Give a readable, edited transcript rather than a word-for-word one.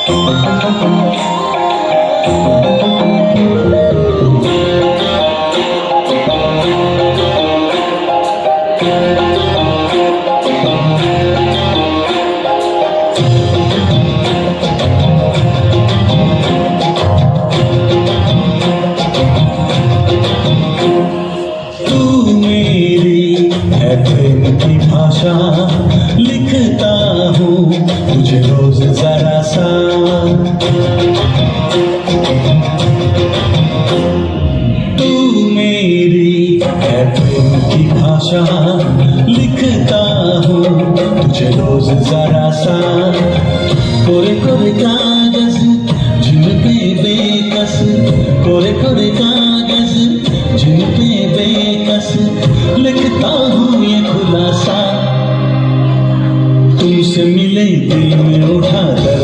की भाषा लिखता हूँ तुझे रोज जरा सा। तू मेरी है प्रेम की भाषा लिखता हूँ तुझे रोज जरा सा। कोरे कोरे कागज जिन पे बेकस, कोरे कोरे कागज जिन पे बेकस लिखता हूँ ये खुलासा। तुमसे मिले दिल में उठा दर्द